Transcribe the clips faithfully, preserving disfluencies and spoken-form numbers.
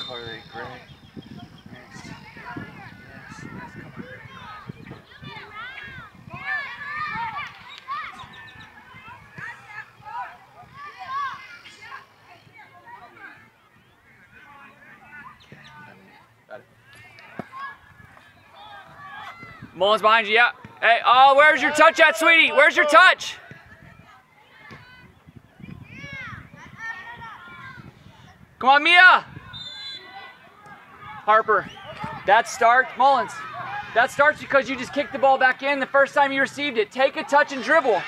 color are they? Gray. Next. Yes, yes, come on. Got it. Mullins behind you, yeah. Hey, oh, where's your touch at, sweetie? Where's your touch? Come on, Mia. Harper, that start, Mullins, that starts because you just kicked the ball back in the first time you received it. Take a touch and dribble.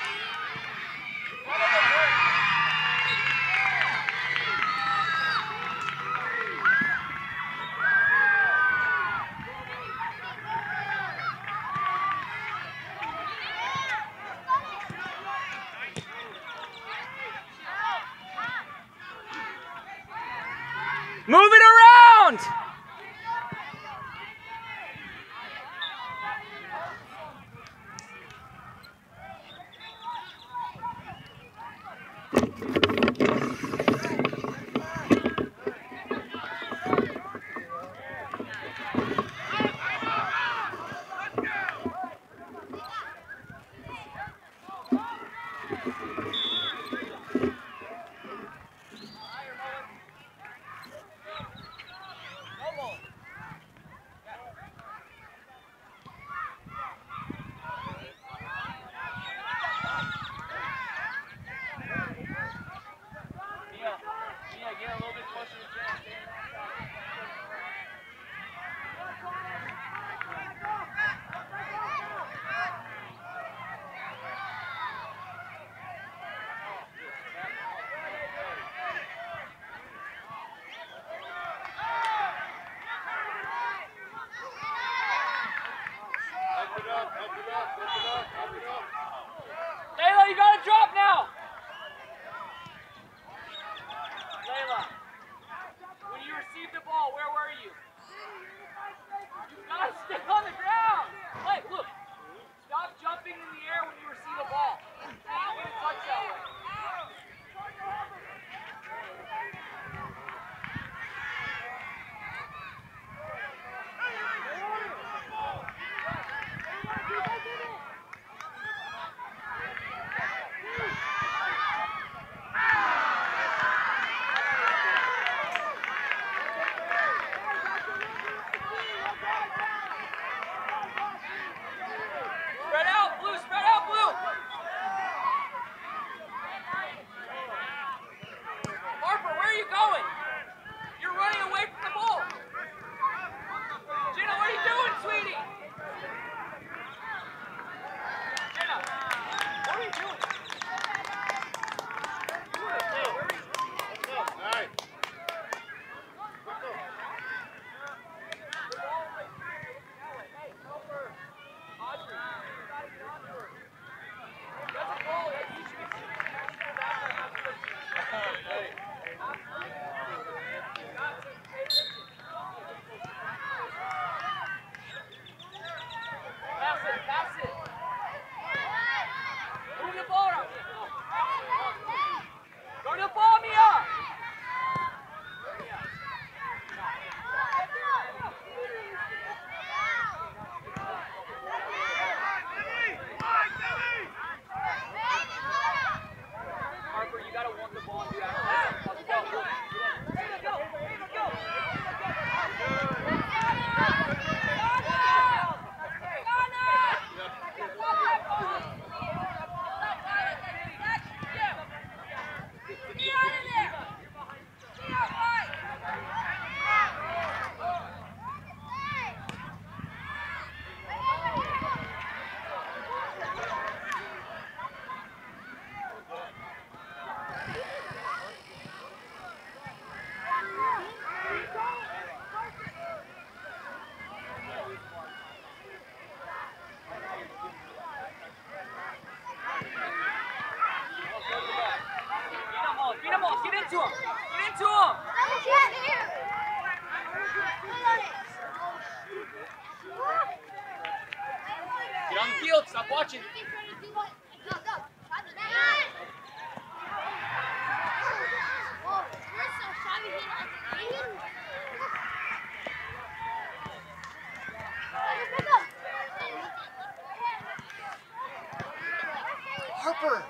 Move it around! Layla, you gotta drop now! Layla, when you received the ball, where were you? You gotta stay on the ground! Wait, look! Stop jumping in the air when you receive a ball. You can't get a touch that way. Spread out, Blue! Spread out, Blue! Harper, where are you going? You're running away from the ball. Jenna, what are you doing, sweetie? Jenna, what are you doing? Get into him! Get into him! Get on the field, stop watching. Harper!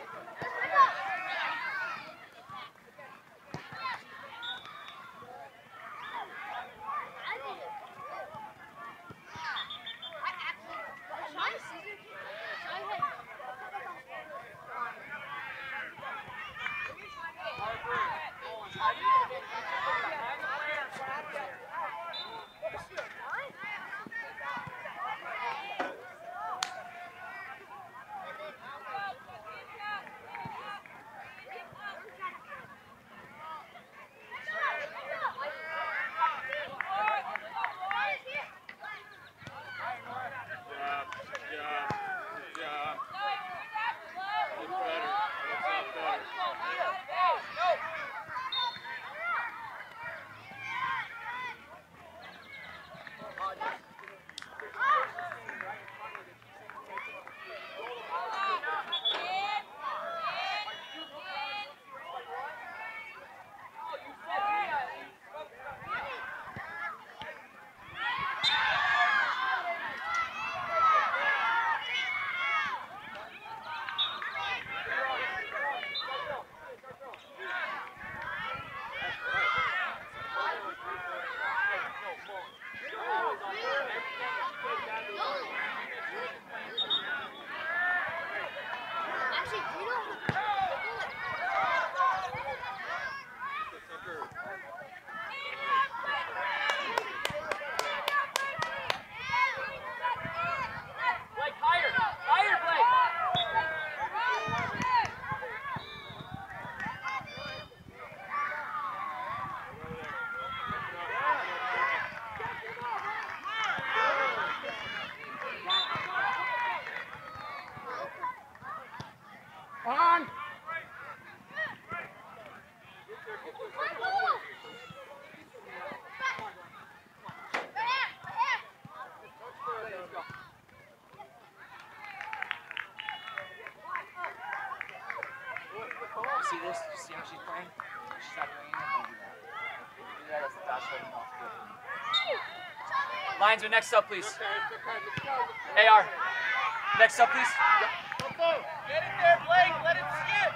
On! See this? See how she's playing? She's not doing anything. Do that. Do that. That's what I'm off good. Linesman, next up, please. A R. Next up, please. Get it there, Blake. Let it skip.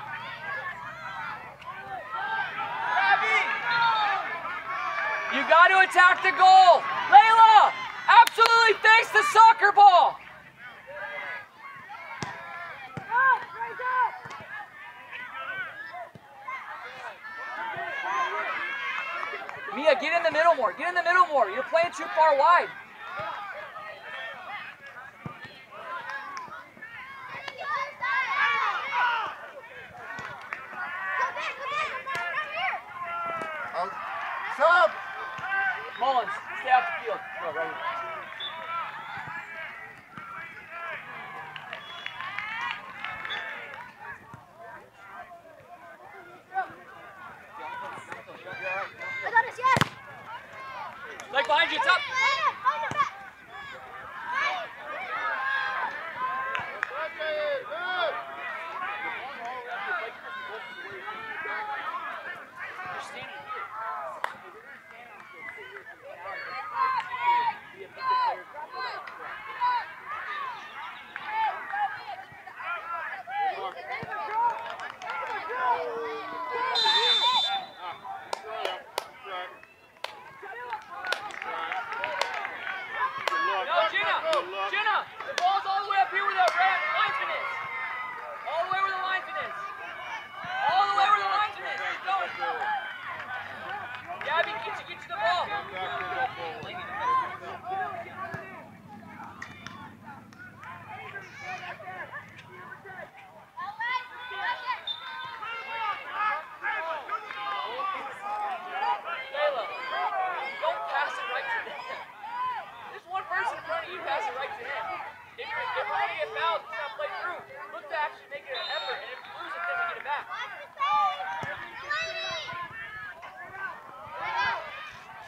You got to attack the goal. Layla, absolutely face the soccer ball. Mia, get in the middle more. Get in the middle more. You're playing too far wide. Sub! Mullins, stay off the field. Go, right here. Leg behind you, it's up. You're standing here. No, Jenna! Jenna! The ball's all the way up here where the linesman is! All the way where the linesman is! All the way where the linesman is! Keep going! Gabby, get you, get you the ball! Layla, don't pass it right to them. There's one person in front of you, pass it right to him. If you're, if we're going to get fouled, he's going to play through. Look to actually make it an effort, and if you lose it, then we get it back.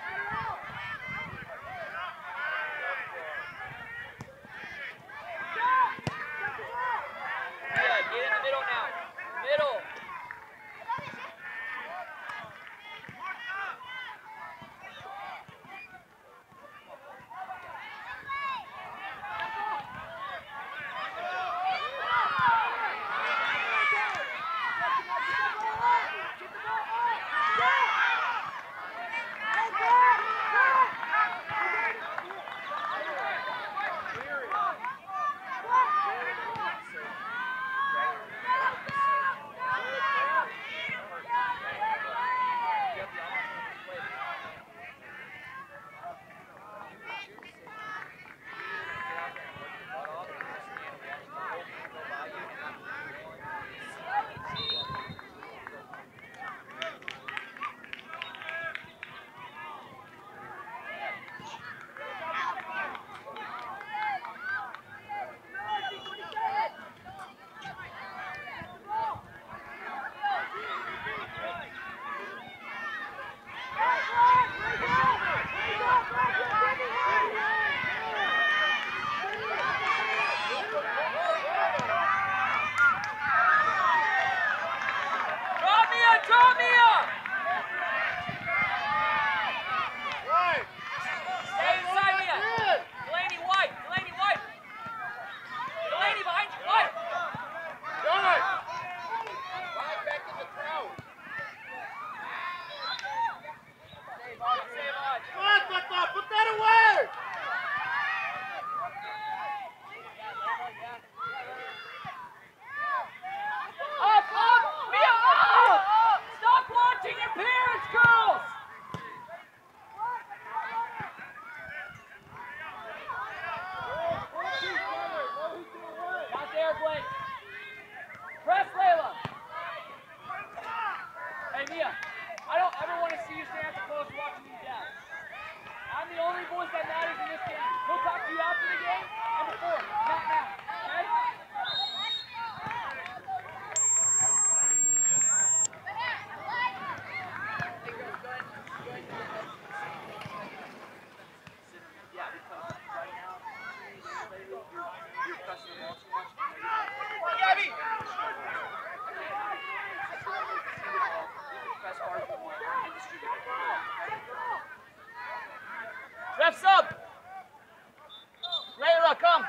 Refs up. Layla, come.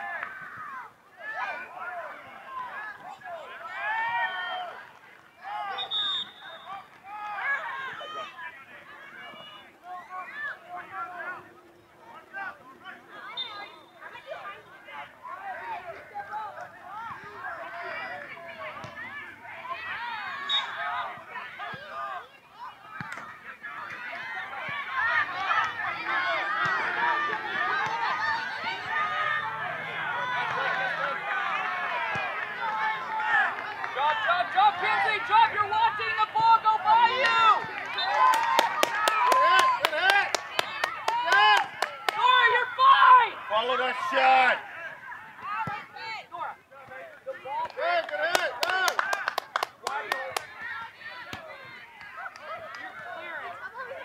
Drop, drop, drop, Kinsley, drop. You're watching the ball go by you. Good hit, good hit. Good. Nora, you're fine. Follow that shot. Nora, the ball. Good, good hit, good. Why are you? You're clearing.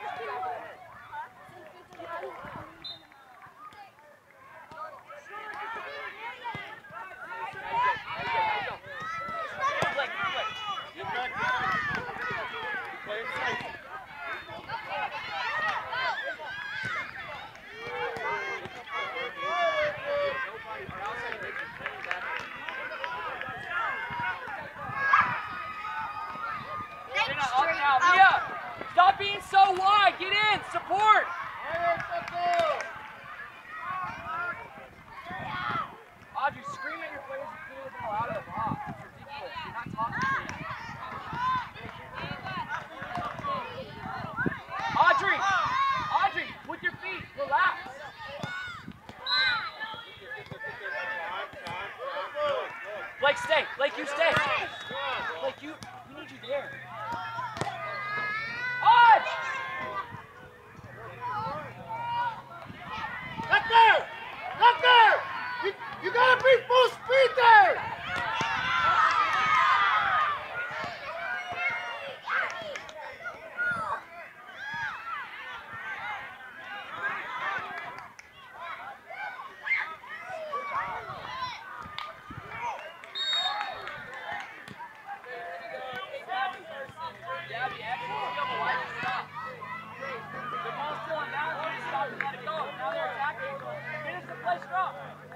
Get back down. Play it safe. Jenna, up now. Mia, stop being so wide. Get in. Support. Audrey, scream at your players and clear the ball out of the box. It's ridiculous. You're not talking to them. Audrey! Audrey, with your feet. Relax. Blake, stay. Blake, you stay. Blake, you, we need you there. Audrey! Not there! Not there! You, you gotta be full speed there! Gabby, actually, you have a light stop. The ball's still in bounds. You just stop and let it go. Now they're attacking. Finish the play strong.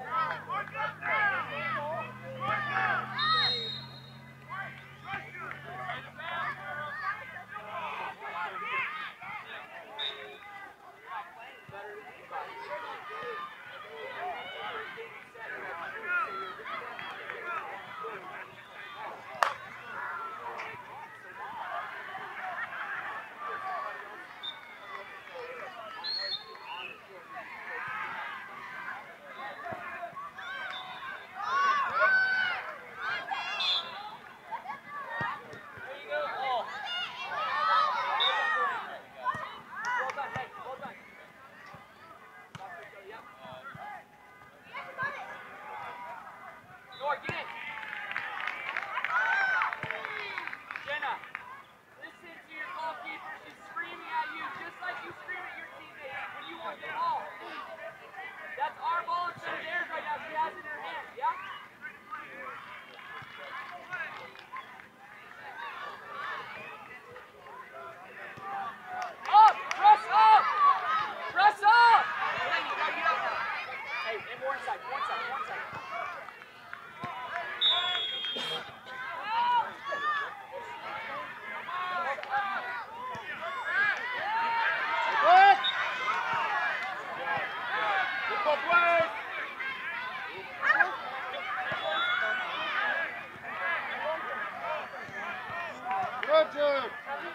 Roger!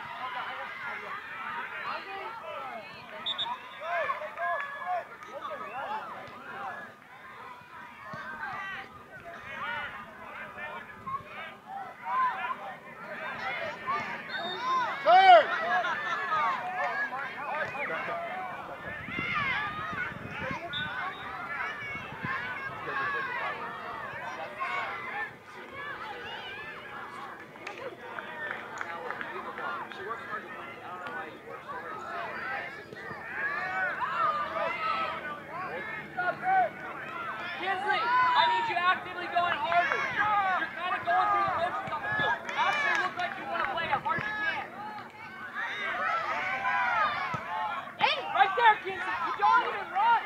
Kinsley, I need you actively going harder. You're, you're kind of going through the motions on the field. Actually look like you want to play as hard as you can. Hey, right there, Kinsley. You don't even run.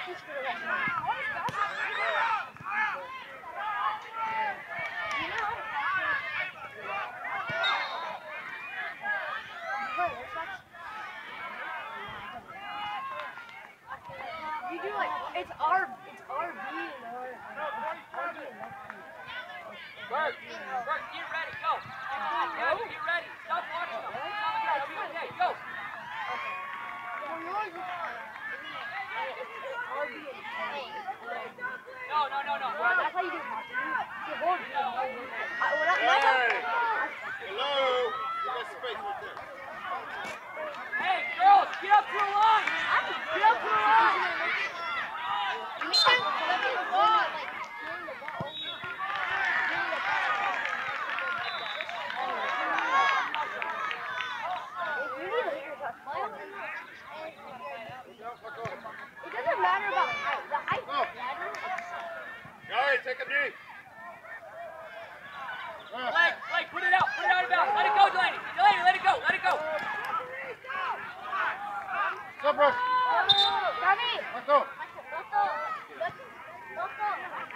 You do like it's R it's R B and R. Bert, Bert, get ready, go. Yeah, get ready. Stop watching them. It's on the ground. It'll be okay. Go. No, no, no, no. That's how you do it. You hold it. Hey! Hello! You got space right there. Hey, girls, get up to the line. Get up to the line. You need to let me ball like doing the ball only. Doing the ball. If you need to hit your shot, play on it. It doesn't matter about height. The height doesn't matter. All right, take a knee. Blake, Blake, put it out. Put it out of bounds. Let it go, Delaney. Delaney, let it go. Let it go. Stop, Rush. Danny. Let's go. Loco. Loco.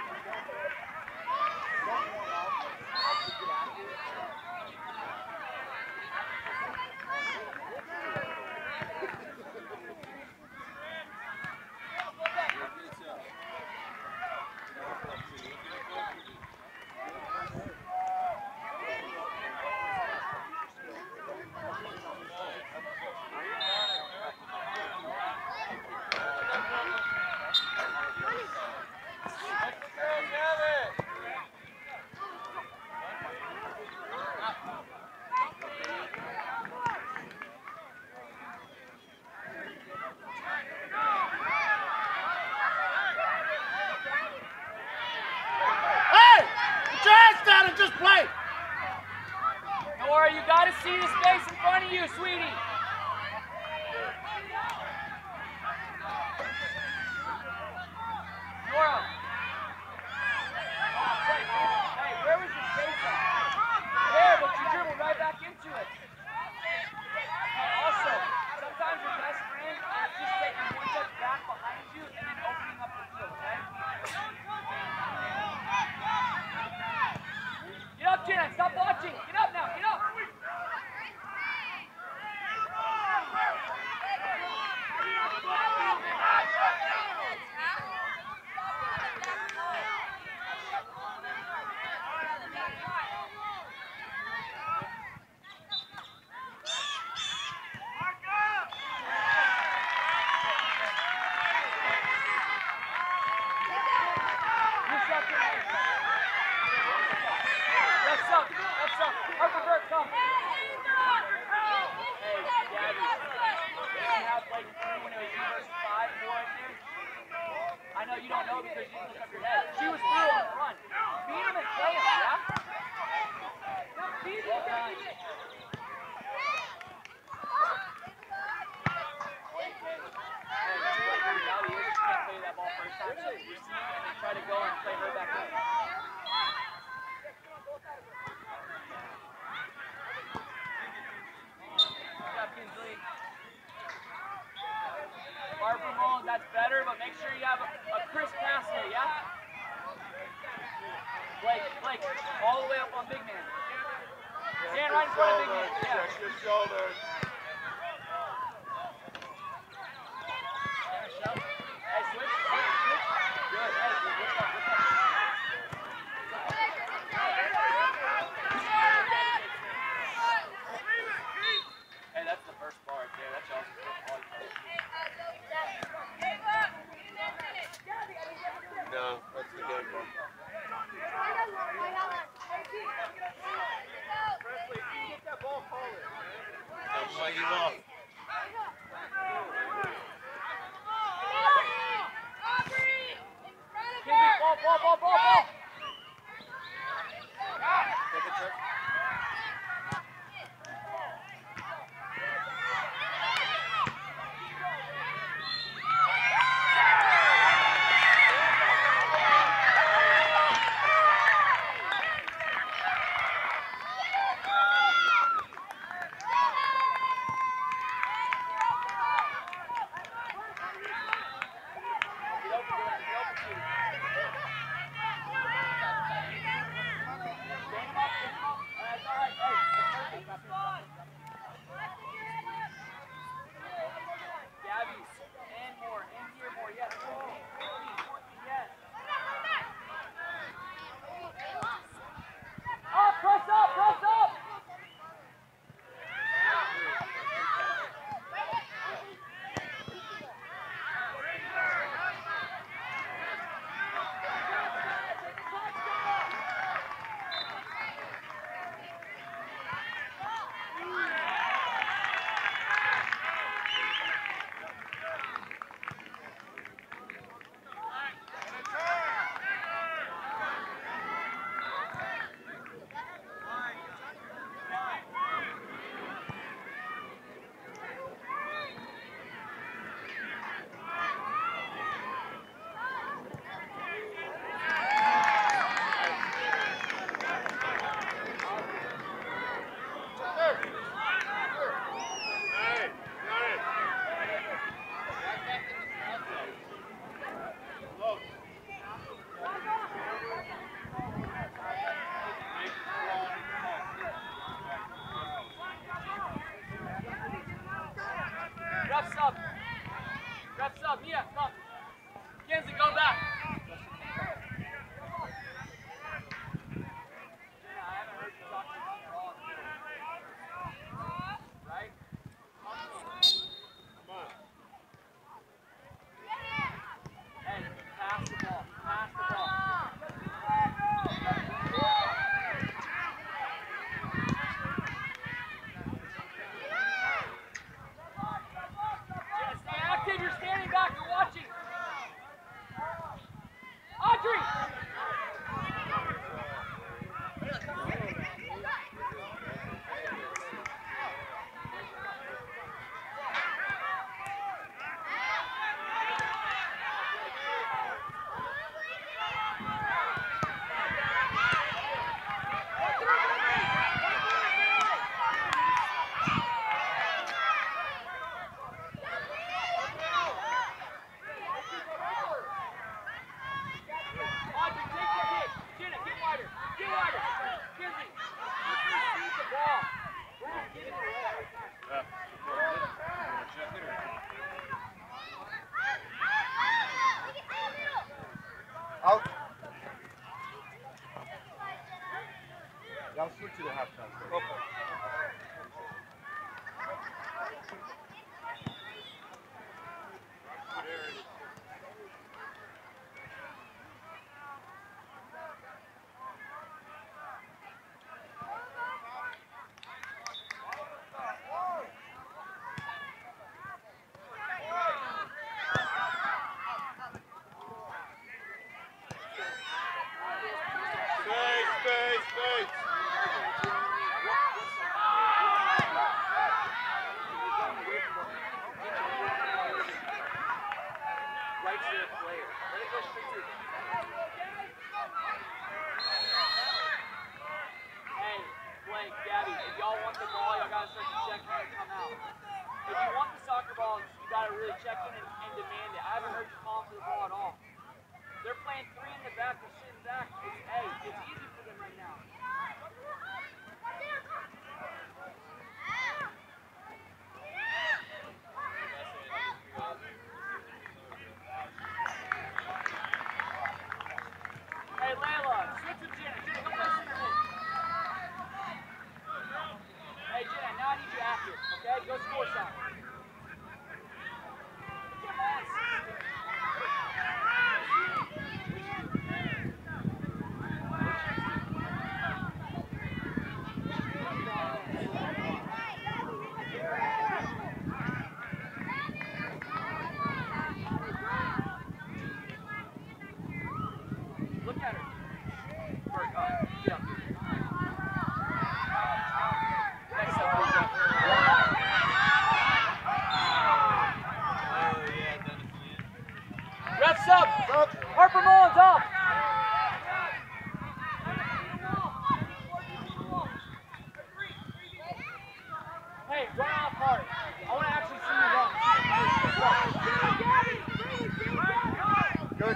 Hey! Put your hands down and just play. Nora, you got to see the space in front of you, sweetie. Nora. Hey, hey, where was your space at? There, but you dribbled right back into it. Also, sometimes your best friend is just taking one step back behind you and then opening up the field, okay? Get up, Jen. Stop watching. Get up now. Get up. Let's up. Let's up. Harper Burke, come. Hey, Gabby. Didn't have like three when it was you versus five, four in there? I know you don't know because you didn't lift up your head. She was through on the run. Beat him and play him, yeah? Well done. Reality is you can't play that ball first time, so you see it and then try to go and play her back up. Good job, Kinsley. Barbara Mullins, that's better, but make sure you have a, a crisp pass there, yeah? Blake, Blake, all the way up on big man. Stand right in front of big man. Yeah. Check your shoulders. Hey, switch, switch, switch. Good, hey, what's up, what's up? Hey, that's the first bar right there. That's y'all's first ball. No, that's the game, bro. Presley, if you get that ball, call it. Don't play you off. Kinsley, ball, ball, ball, ball, ball. Take a check. Refs up. Refs up. Mia, come. Kenzie, go back. Jenna, I haven't heard you talk to me at all. Right? Come on. Hey, pass the ball. Pass the ball. Jenna, stay active. You're standing back. You're watching. Audrey! Audrey, take the hit. Jenna, get wider. Get wider. Kenzie, let's receive the ball. We're not giving it away. Yeah. Check it out. Out. Y'all switch to the halftime. Okay. Space, space, space. Right to the player. Let it go straight to the Hey, Blake, Gabby, if y'all want the ball, y'all gotta start to check in and come out. If you want the soccer ball, you gotta really check in and, and demand it. I haven't heard you call for the ball at all. They're playing three in the back, they're sitting back. It's, hey, it's easy for them right now. Hey, Layla, switch with Jenna. Jenna, come play center mid. Hey, Jenna, now I need you active, okay? Go score some. Come on. Look at her. Work up. Get up. Next up, please up. Refs up. Harper Mullins up. Hey, run off hard. I want to actually see you run. Good.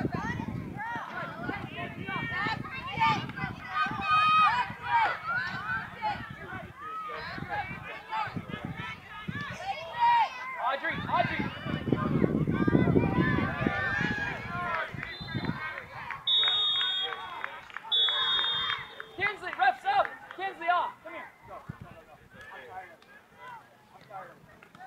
Audrey, Audrey. Kinsley, refs up. Kinsley off. Come here. Go, go, go, go. I'm tired of it. I'm tired of it.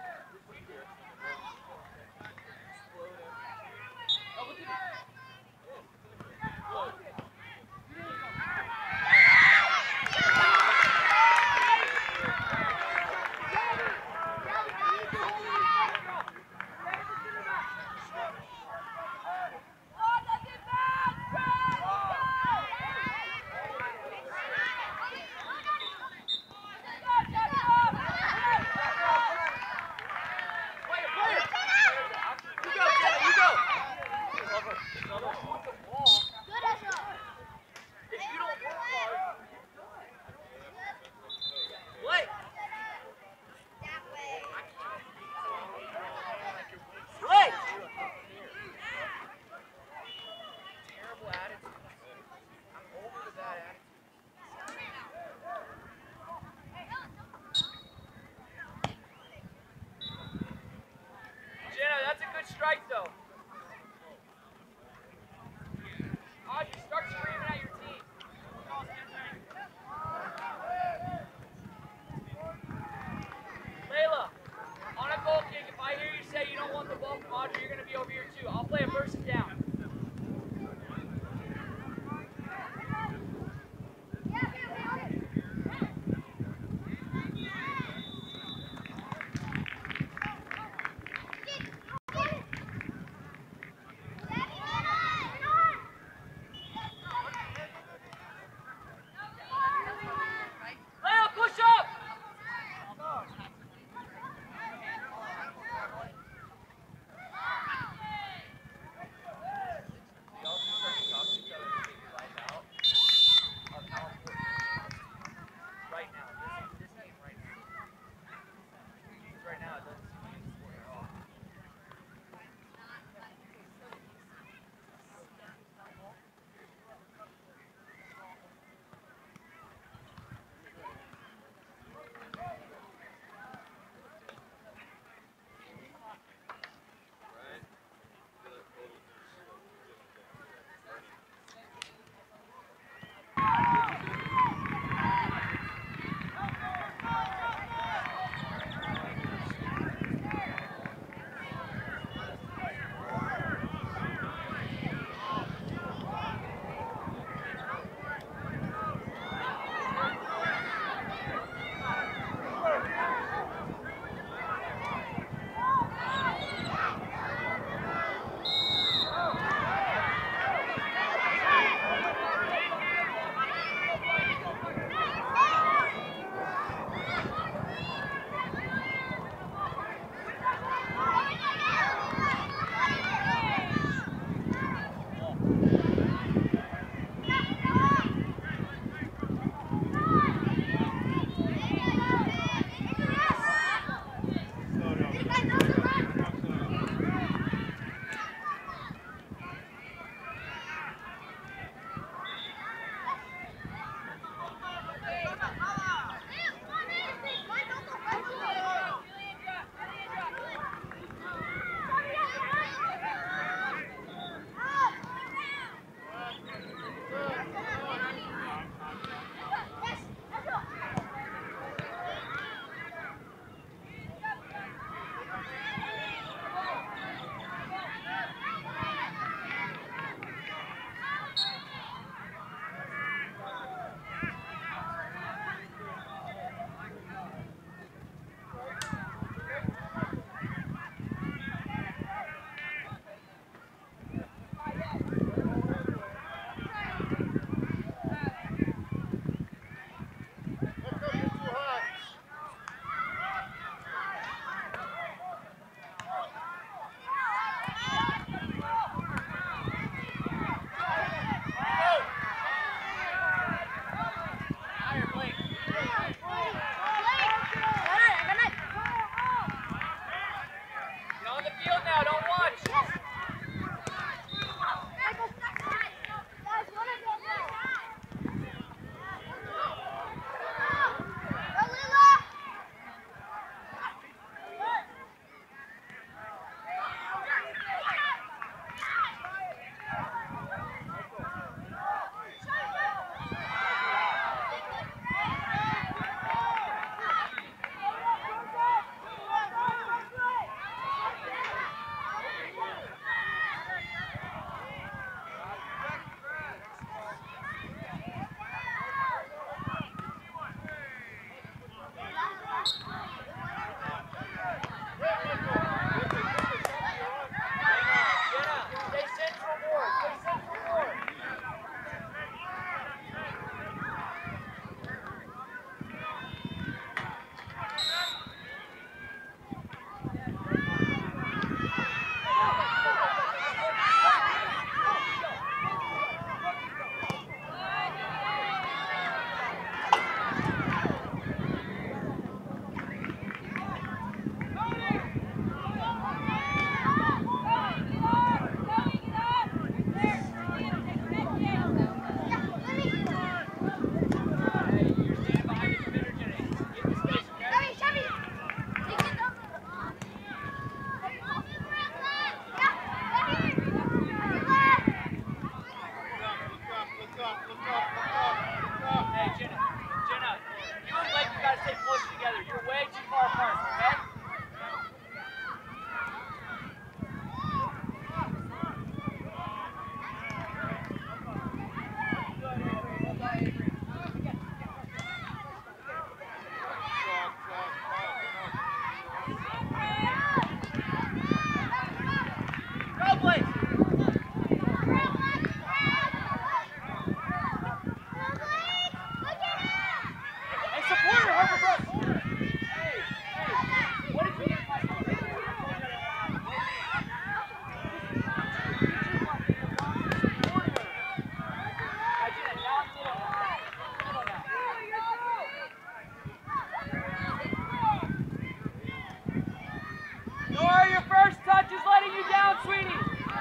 letting you down, sweetie.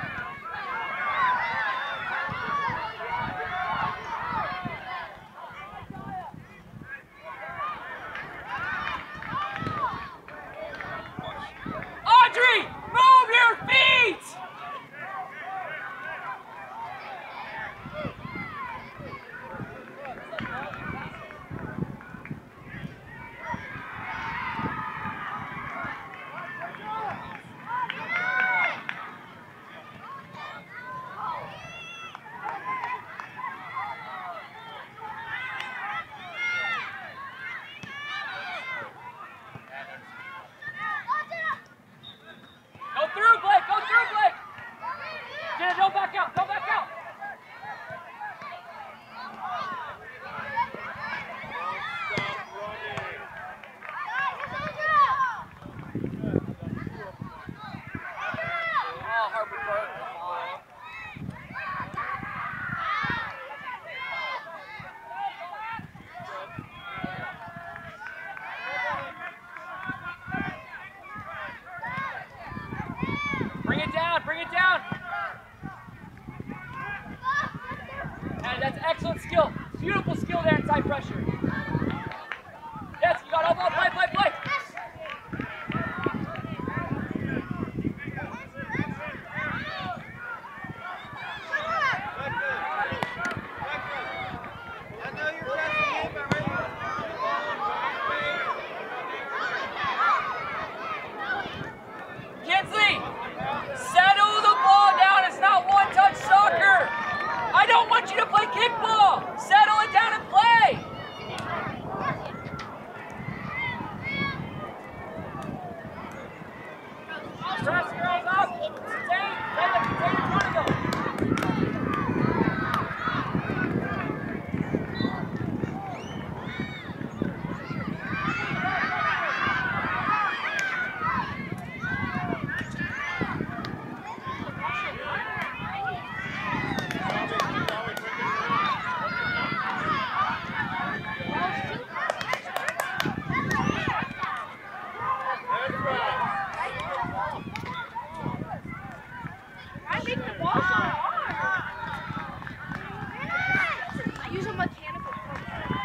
Audrey, move your feet! Go through, Blake! Go through, Blake! Jenna, don't back out! Don't back out! Oh, Harper Burke, come on. Bring it down, bring it down. And that's excellent skill. Beautiful skill there inside pressure. Yes, you got elbow, play, play, play. Kinsley, settle the ball down. It's not one-touch soccer. I don't want you to play kickball. Settle it down and play. Press girls up. Contain. Layla, contain in front of them. I make the ball so hard. I use a mechanical pump.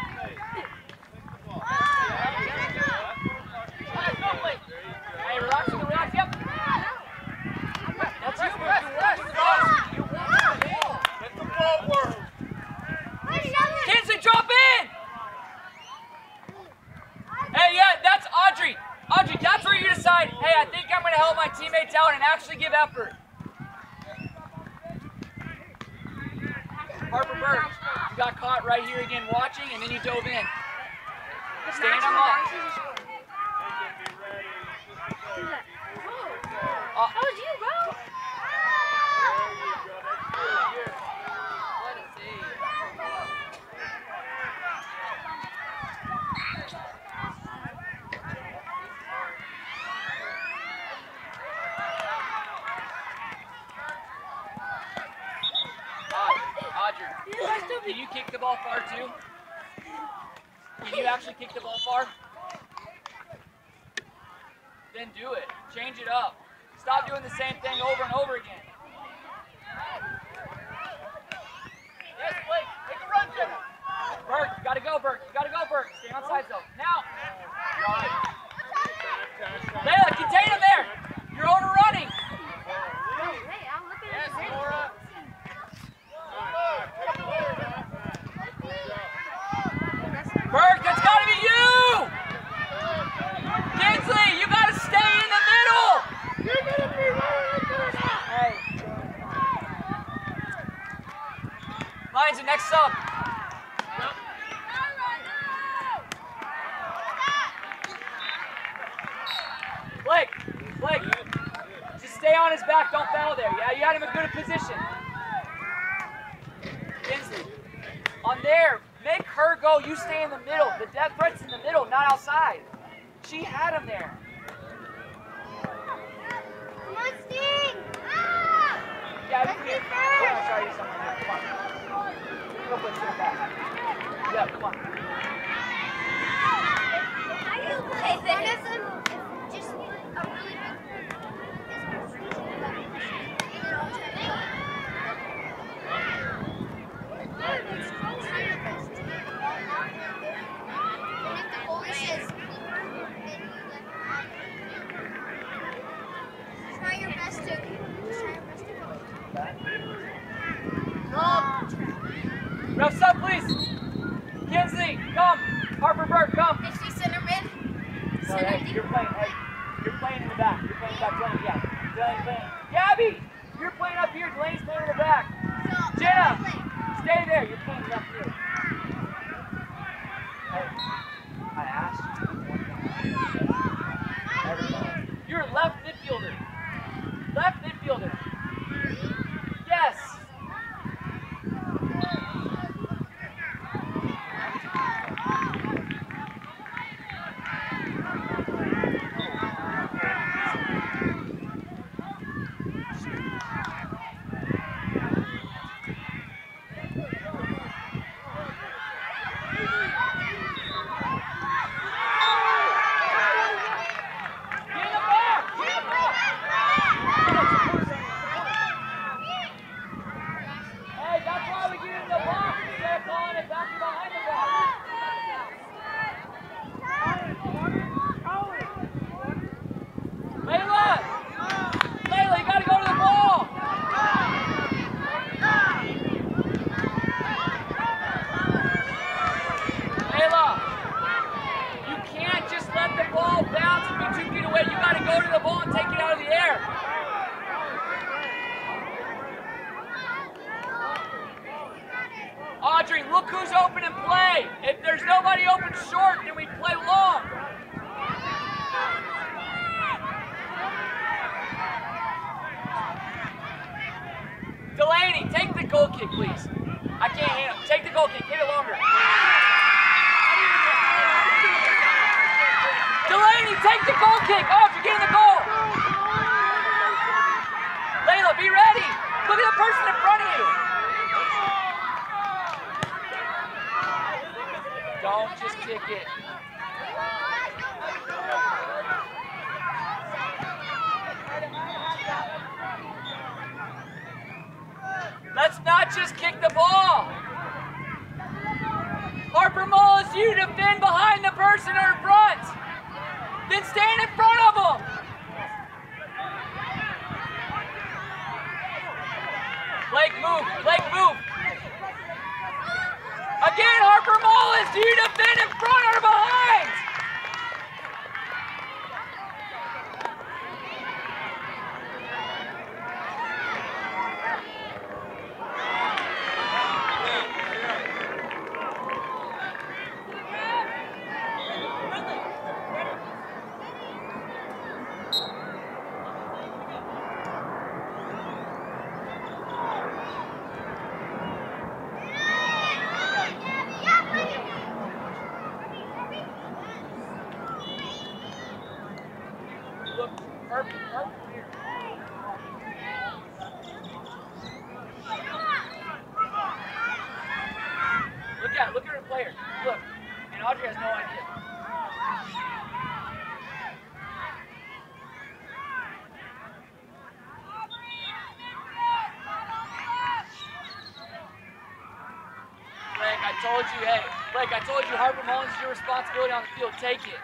Hey, relax, relax, yep. That's you, press, press. You want the ball. Let the ball work. Kinsley, drop in! Hey, yeah, that's Audrey. Audrey, that's where you decide, hey, I think I'm going to help my teammates out and actually give effort. Harper Burke, you got caught right here again watching, and then you dove in. Stand them up. Uh, That was you, bro. Let it see. Audrey, can you kick the ball far too? Can you actually kick the ball far? Then do it. Change it up. Stop doing the same thing over and over again. Yes, Blake, take a run, Jim. Burke, you gotta go, Burke. You gotta go, Burke. Stay on side zone. Now. Layla, contain him there. You're overrunning. Hey, I'm looking at Yes, the Laura. Burke, that's gotta be you! Kinsley, you gotta stay in the middle! You're gonna be right into the Hey. Lions, the next sub. Blake, Blake, just stay on his back, don't foul there. Yeah, you had him in good position. Kinsley, on there, make her go, you stay in the middle. The death threat's in the middle, not outside. She had him there. Come on, Sting! Ah! Yeah, Let's we be can. first. I'm gonna try you something here. Come on. Go put it back. Yeah, come on. How do you play this? Just a really big Hey, you're playing, hey, you're playing in the back. You're playing in the back, Delaney, yeah. Delaney's playing. Gabby, you're playing up here. Delaney's playing in the back. Jenna, stay there. You're playing up here. Hey, I asked you one thing. Everybody. You're a left midfielder. Left midfielder. Yes. Audrey, look who's open and play. If there's nobody open short, then we play long. Delaney, take the goal kick, please. I can't handle it. Take the goal kick. Hit it longer. Delaney, take the goal kick. Audrey, get in the goal. Layla, be ready. Look at the person in front of you. Don't just kick it. Let's not just kick the ball. Harper Mall is you defend behind the person in front. Then stand in front of them. Blake, move. Blake, move. Again, Harper Mall is you defend in front or behind. Look at, look at her player. Look, and Audrey has no idea. Blake, I told you, hey, Blake, I told you Harper Mullins is your responsibility on the field. Take it.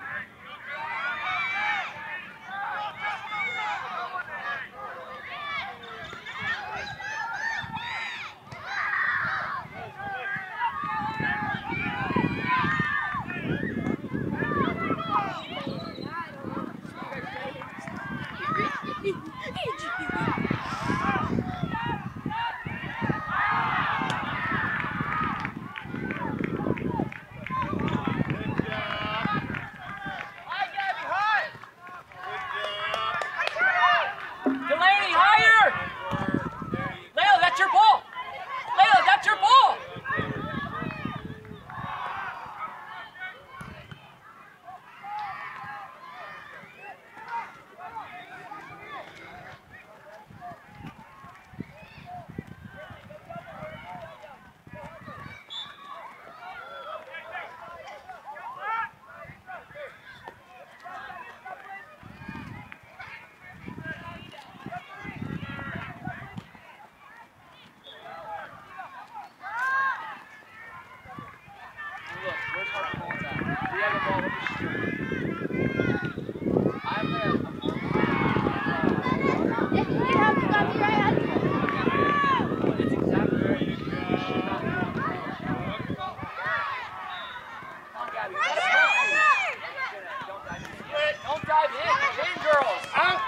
Come in, come in, girls. Out.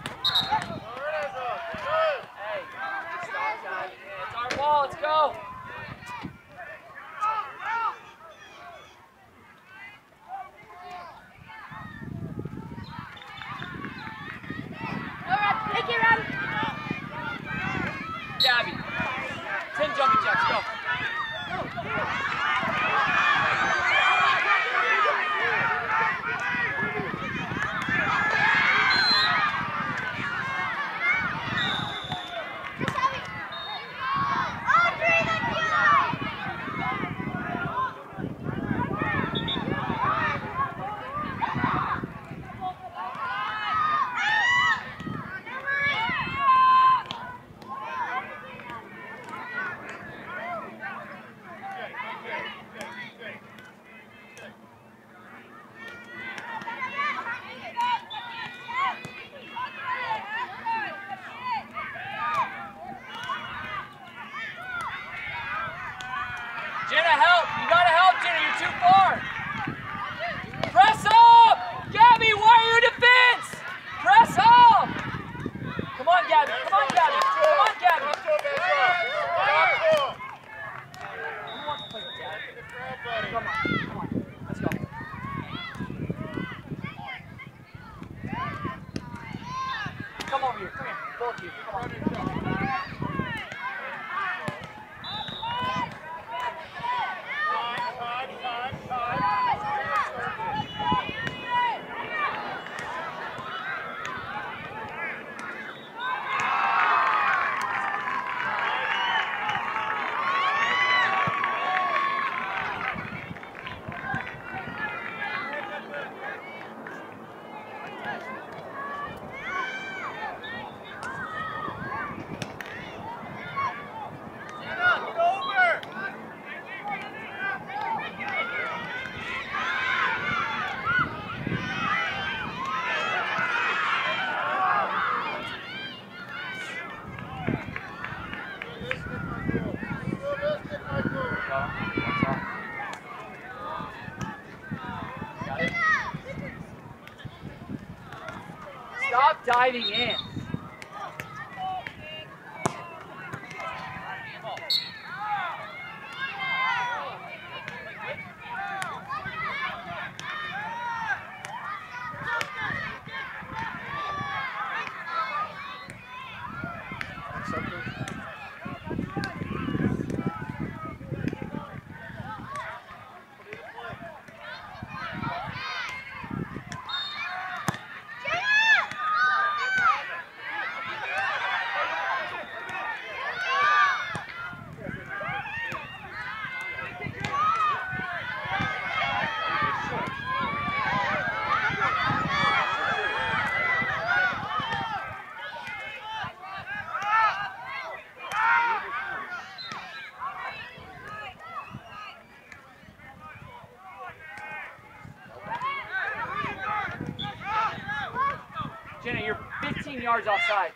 Hey, just stop diving in. It's our ball. Let's go. Take it around. Gabby. Ten jumping jacks. Go. Jenna, help! You gotta help, Jenna. You're too far. Press up! Gabby, wire your defense! Press up! Come on, Gabby. Come on, Gabby. Come on, Gabby. Who wants to play with Gabby? Come on. Come on. Let's go. Come over here. Come here. Both of you. Come on. Stop diving in. Jenna, you're fifteen yards off sides.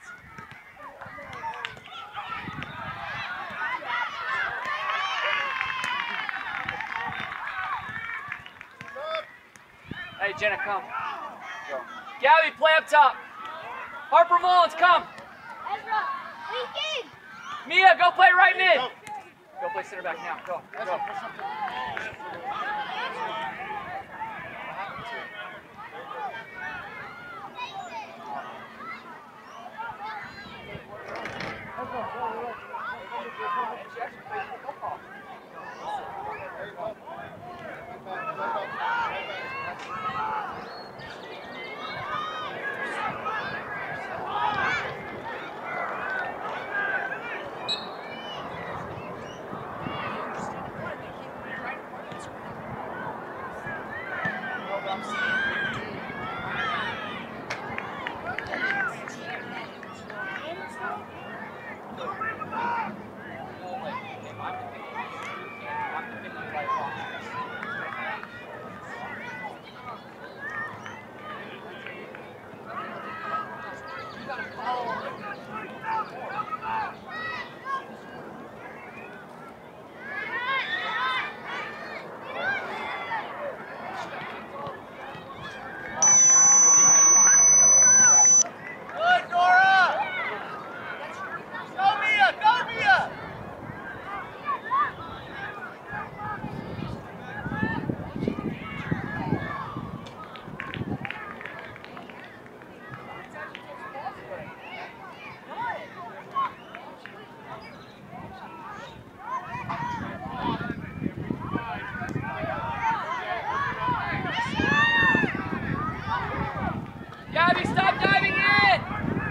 Hey, Jenna, come. Go. Gabby, play up top. Harper Mullins, come. Ezra, Lincoln. Mia, go play right mid. Go play center back now. Go. Go. Gabby, stop diving in!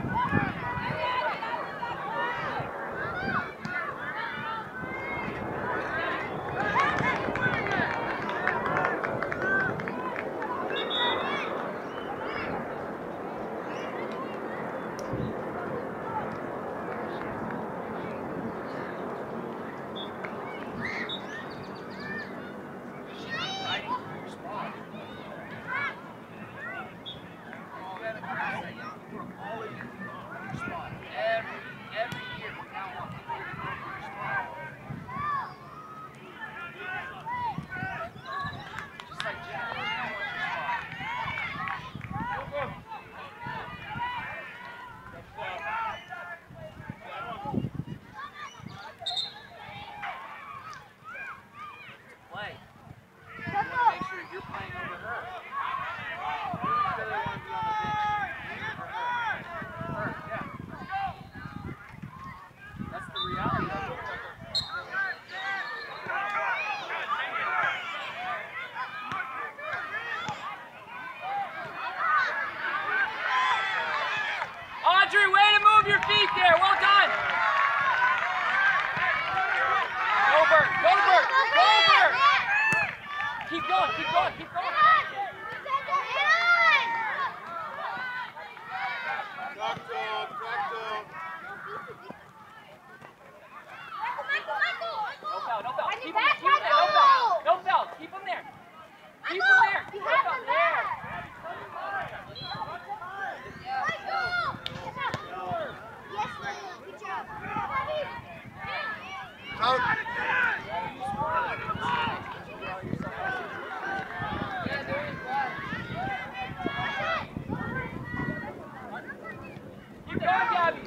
Audrey, way to move your feet there. Well done. Go, Bert. Go, Bert. Go, Bert. Keep going. Keep going. Keep going. Back down, back down. No foul. No foul. Keep him there. Keep him there. No foul. No foul. Keep him there. Keep him there. You No have foul. him there. Yes, Lily. Good job. Out. Keep going, Gabby.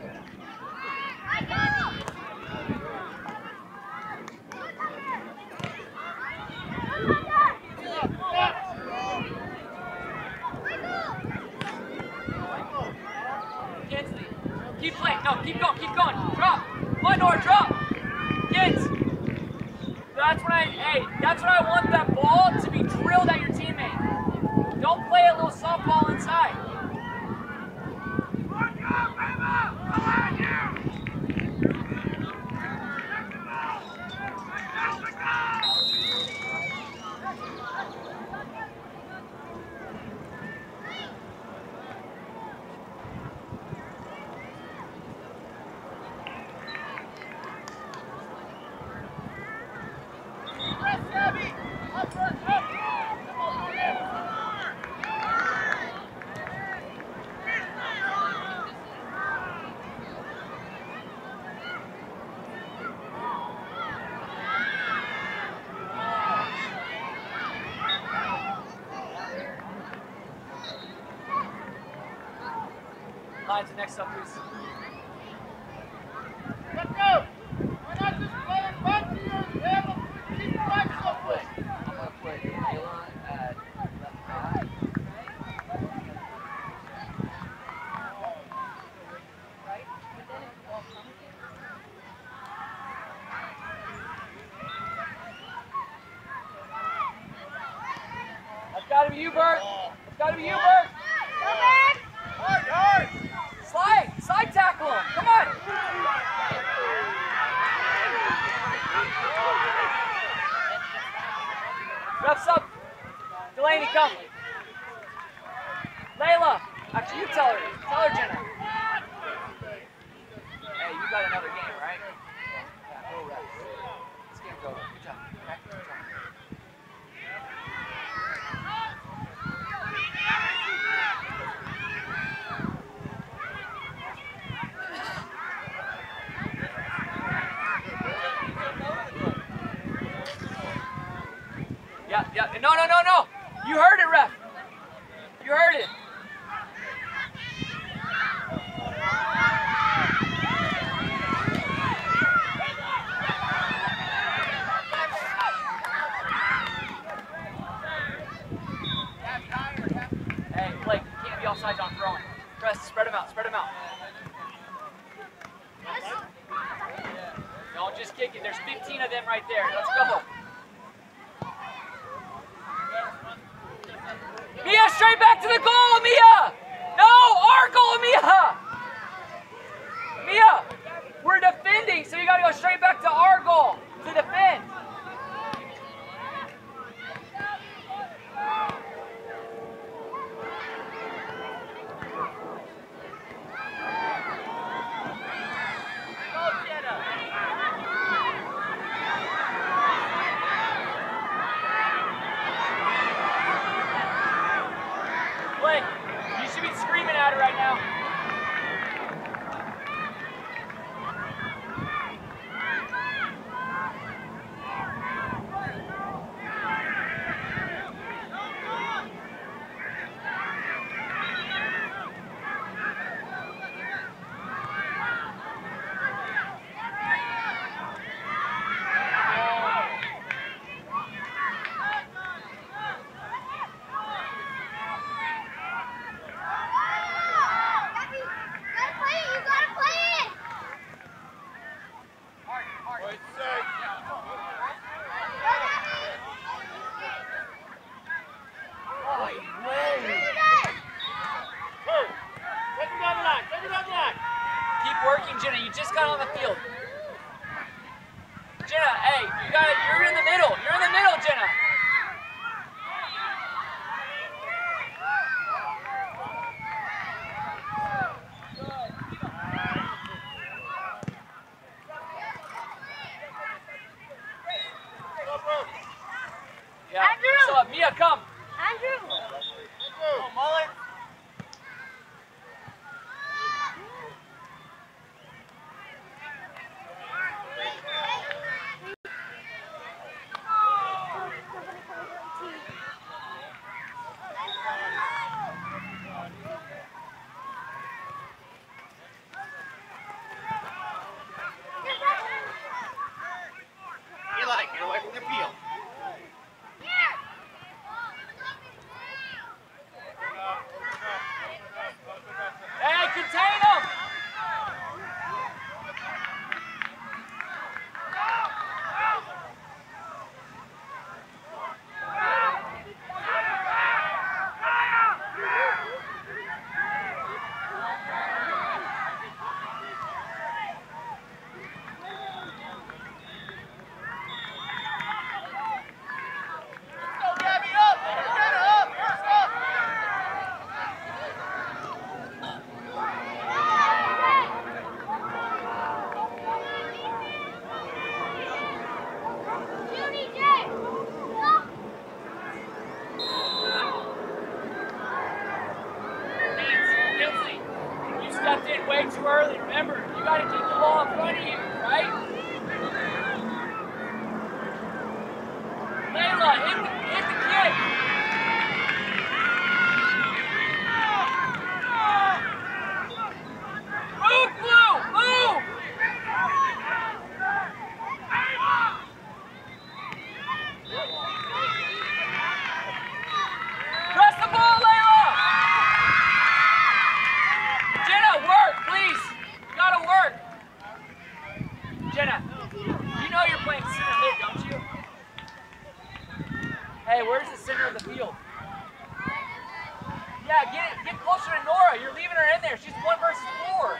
Kinsley. Keep playing. No, keep going. Keep going. Drop. One more. Drop. Kids. That's what I. Hey, that's what I want. That ball to be drilled at your teammate. Don't play a little softball inside. Lines, next up, please. Let's go. Why not just play it back to your head? Keep the back I'm up. gonna put, I'm gonna put Layla at left back. Right? But then if the ball comes in, That's got to be you, Bert. That's got to be you, Bert. go back. Hard, hard. Slide. Side tackle him. Come on. Refs up. Delaney, come. Layla. Actually, you tell her. Tell her, Jenna. Hey, you got another game, right? Yeah, go refs. This game's over. Good job. Okay? Good job. Yeah, yeah. No, no, no, no. You heard it, ref. You heard it. Hey, Blake, you can't be offsides on throwing. Press, spread them out, spread them out. Don't just kick it. There's fifteen of them right there. Let's go. Mia, straight back to the goal, Mia! No! Jenna. You just got on the field. Jenna, hey, you got it. You're in the middle. You're in the middle, Jenna. Yeah. Andrew. So, Mia, come. Andrew. Oh, Mullet. Eli, get away from the field. Hey, contain him. Kinsley, you stepped in way too early. Remember, you got to keep the ball in front of you, right? Layla, hit the, hit the kid. Move, Blue, move. Press the ball, Layla. Jenna, work, please. You gotta work. Jenna, you know you're playing center mid, don't you? Hey, where's the center of the field? Yeah, get get closer to Nora. You're leaving her in there. She's one versus four.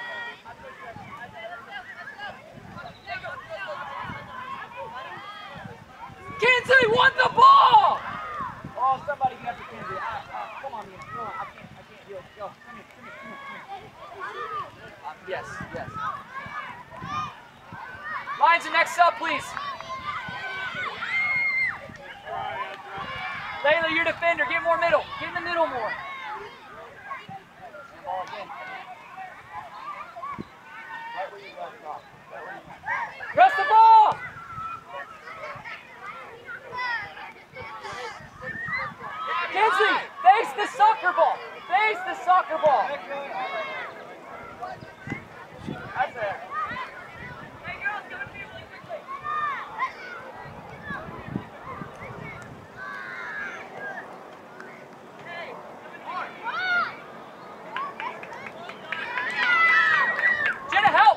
Kinsley won the ball! Oh, somebody get after Kinsley. Ah, ah, come on, man. Come on. I can't. I can't deal. Go. Come here. Come here. Come here. Come here. Uh, yes. Yes. Lines the next up, please. Layla, your defender. Get more middle. Get in the middle more. Ball again. Right where you left off. Right where you Press the ball! Kinsley, face the soccer ball. Face the soccer ball. That's it. Jenna, help!